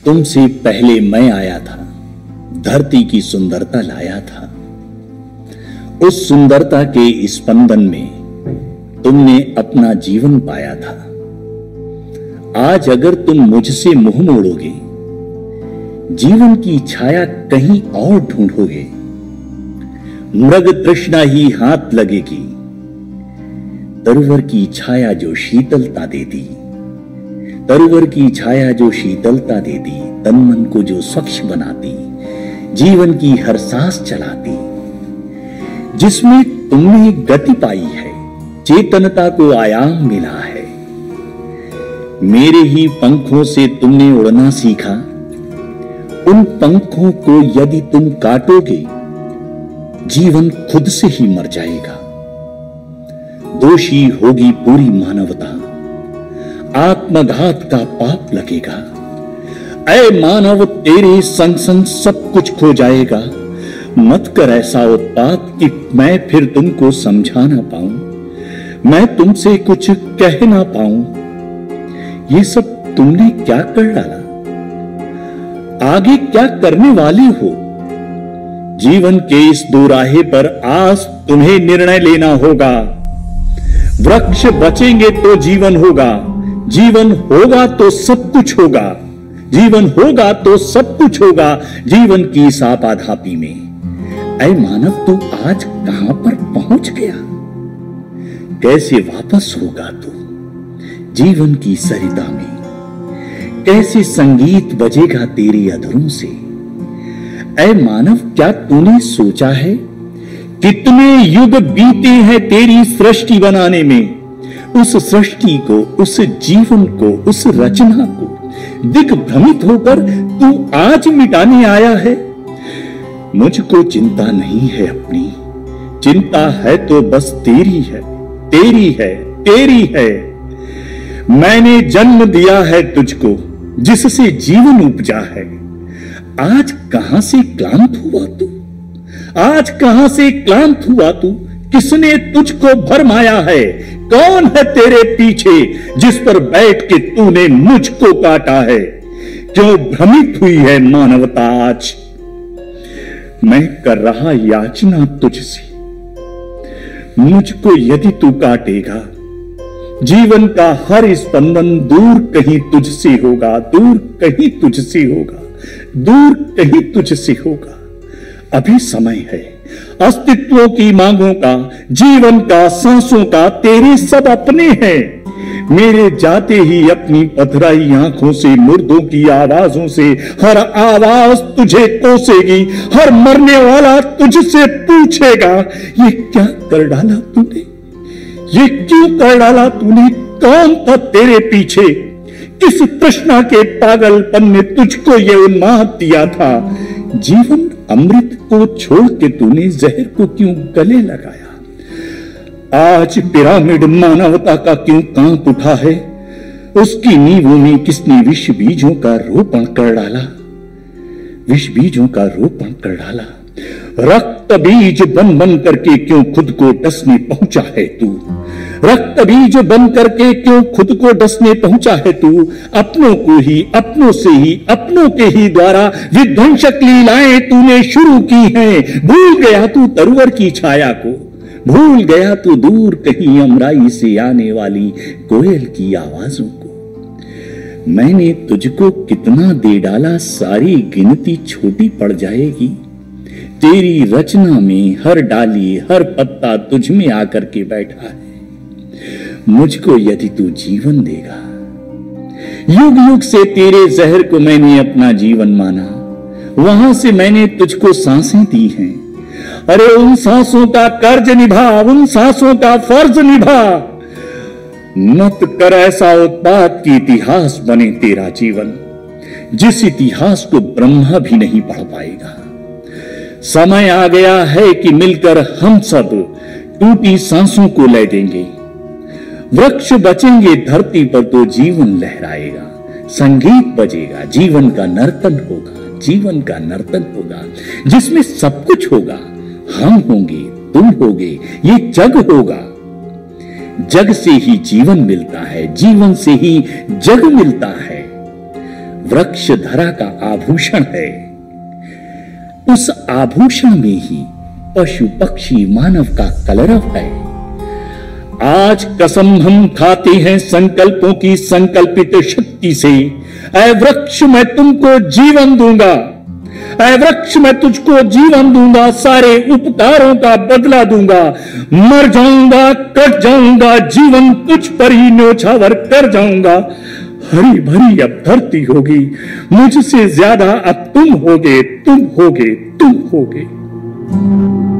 तुमसे पहले मैं आया था, धरती की सुंदरता लाया था। उस सुंदरता के स्पंदन में तुमने अपना जीवन पाया था। आज अगर तुम मुझसे मुंह मोड़ोगे, जीवन की छाया कहीं और ढूंढोगे, मृग तृष्णा ही हाथ लगेगी। तरुवर की छाया जो शीतलता देती, तरुवर की छाया जो शीतलता देती, तन मन को जो स्वच्छ बनाती, जीवन की हर सांस चलाती, जिसमें तुमने गति पाई है, चेतनता को आयाम मिला है। मेरे ही पंखों से तुमने उड़ना सीखा। उन पंखों को यदि तुम काटोगे, जीवन खुद से ही मर जाएगा। दोषी होगी पूरी मानवता, आत्मघात का पाप लगेगा। ऐ मानव, तेरे संग संग सब कुछ खो जाएगा। मत कर ऐसा उत्पात कि मैं फिर तुमको समझा ना पाऊं, मैं तुमसे कुछ कह ना पाऊं। ये सब तुमने क्या कर डाला? आगे क्या करने वाले हो? जीवन के इस दोराहे पर आज तुम्हें निर्णय लेना होगा। वृक्ष बचेंगे तो जीवन होगा, जीवन होगा तो सब कुछ होगा, जीवन होगा तो सब कुछ होगा। जीवन की इस आपाधापी में ऐ मानव, तू आज कहां पर पहुंच गया? कैसे वापस होगा तू जीवन की सरिता में? कैसे संगीत बजेगा तेरी अधरों से? ऐ मानव, क्या तूने सोचा है कितने युग बीते हैं तेरी सृष्टि बनाने में? उस सृष्टि को, उस जीवन को, उस रचना को दिग्भ्रमित होकर तू आज मिटाने आया है। मुझको चिंता नहीं है अपनी, चिंता है तो बस तेरी है, तेरी है, तेरी है। मैंने जन्म दिया है तुझको, जिससे जीवन उपजा है। आज कहां से क्लांत हुआ तू? आज कहां से क्लांत हुआ तू? किसने तुझको भरमाया है? कौन है तेरे पीछे, जिस पर बैठ के तूने मुझको काटा है? क्यों भ्रमित हुई है मानवता आज? मैं कर रहा याचना तुझसे, मुझको यदि तू काटेगा, जीवन का हर स्पंदन दूर कहीं तुझसे होगा, दूर कहीं तुझसे होगा, दूर कहीं तुझसे होगा। अभी समय है अस्तित्वों की मांगों का, जीवन का, सांसों का, तेरे सब अपने हैं। मेरे जाते ही अपनी पथराई आंखों से, मुर्दों की आवाजों से हर आवाज तुझे कोसेगी। हर मरने वाला तुझसे पूछेगा, ये क्या कर डाला तूने? ये क्यों कर डाला तूने? कौन था तेरे पीछे? किस तृष्णा के पागलपन ने तुझको ये उन्माद दिया था? जीवन अमृत को छोड़ के तूने जहर को क्यों गले लगाया? आज पिरामिड मानवता का क्यों कांप उठा है? उसकी नींवों में किसने विष बीजों का रोपण कर डाला? विष बीजों का रोपण कर डाला। रक्त बीज बन बन करके क्यों खुद को डसने पहुंचा है तू? रक्त बीज बन करके क्यों खुद को डसने पहुंचा है तू? अपनों को ही, अपनों से ही, अपनों के ही द्वारा विध्वंसक लीलाएं तूने शुरू की हैं। भूल गया तू तरुवर की छाया को, भूल गया तू दूर कहीं अमराई से आने वाली कोयल की आवाजों को। मैंने तुझको कितना दे डाला, सारी गिनती छोटी पड़ जाएगी। तेरी रचना में हर डाली, हर पत्ता तुझ में आकर के बैठा है। मुझको यदि तू जीवन देगा, युग युग से तेरे जहर को मैंने अपना जीवन माना, वहां से मैंने तुझको सांसें दी हैं। अरे उन सांसों का कर्ज निभा, उन सांसों का फर्ज निभा। मत कर ऐसा उत्पात कि इतिहास बने तेरा जीवन, जिस इतिहास को ब्रह्मा भी नहीं पढ़ पाएगा। समय आ गया है कि मिलकर हम सब टूटी सांसों को ले देंगे। वृक्ष बचेंगे धरती पर तो जीवन लहराएगा, संगीत बजेगा, जीवन का नर्तन होगा, जीवन का नर्तन होगा, जिसमें सब कुछ होगा। हम होंगे, तुम होगे, ये जग होगा। जग से ही जीवन मिलता है, जीवन से ही जग मिलता है। वृक्ष धरा का आभूषण है। उस आभूषण में ही पशु पक्षी मानव का कलरव है। आज कसम हम खाते हैं संकल्पों की संकल्पित शक्ति से। ऐ वृक्ष मैं तुमको जीवन दूंगा, ऐ वृक्ष मैं तुझको जीवन दूंगा, सारे उपकारों का बदला दूंगा। मर जाऊंगा, कट जाऊंगा, जीवन तुझ पर ही न्योछावर कर जाऊंगा। हरी भरी अब धरती होगी, मुझसे ज्यादा अब तुम होगे, तुम होगे, तुम होगे।